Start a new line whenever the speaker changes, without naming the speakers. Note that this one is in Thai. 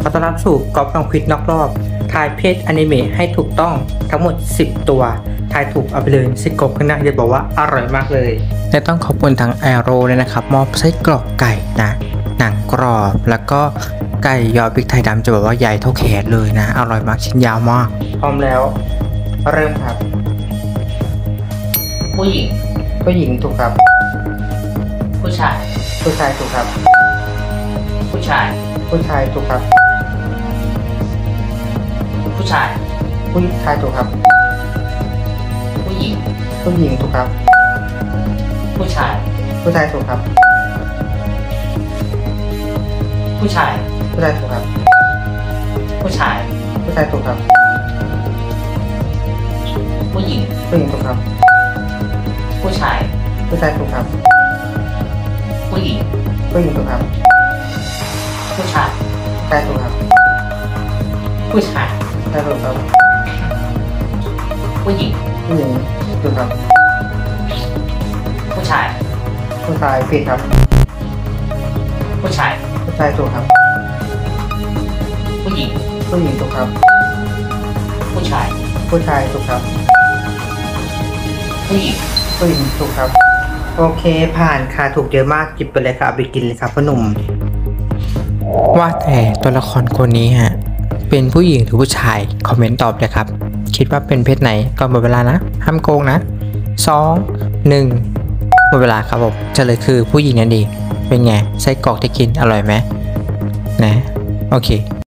ขอต้อนรับสู่ก๊อฟฟังควิดนอกรอบทายเพศอนิเมะให้ถูกต้องทั้งหมด10ตัวทายถูกเอาไปเลยสิกบกันนะจะบอกว่าอร่อยมากเลยและต้องขอบคุณทางแอโร่เลยนะครับมอบไส้กรอกไก่นะหนังกรอบแล้วก็ไก่ยอพริกไทยดำจะบอกว่าใหญ่เท่าแขนเลยนะอร่อยมากชิ้นยาวมากพร้อมแล้วเริ่มครับ
ผู้หญิง
ถูกครับ
ผู้ชาย
ถูกครับ
ผู้ชาย
ถูกครับ
ผู้ชาย
ถูกครับ
ผู้หญิง
ถูกครับ
ผู้ชาย
ถูกครับ
ผู้ชาย
ถูกครับ
ผู้ชาย
ถูกครับ
ผู้หญิง
ถูกครับ
ผู้ชาย
ถูกครับ
ผู้หญิง
ถูกครับ
ผู้ชาย
ถูกครับ
ผู้ชาย
ถูกครับ
ผู้หญิง
ถูกครับ
ผู้ชาย
ผิดครับ
ผู้ชาย
ถูกครับ
ผู้หญิง
ถูกครับ
ผู้ชาย
ถูกครับ
ผู้หญิง
ถูกครับโอเคผ่านค่ะถูกเยอะมากจิบไปเลยครับเอาไปกินเลยครับพ่อหนุ่มว่าแต่ตัวละครคนนี้ฮะเป็นผู้หญิงหรือผู้ชายคอมเมนต์ตอบเลยครับคิดว่าเป็นเพศไหนก่อนหมดเวลานะห้ามโกงนะ2 1หมดเวลาครับผมเฉลยคือผู้หญิงนั่นเองเป็นไงไส้กรอกที่กินอร่อยไหมนะโอเค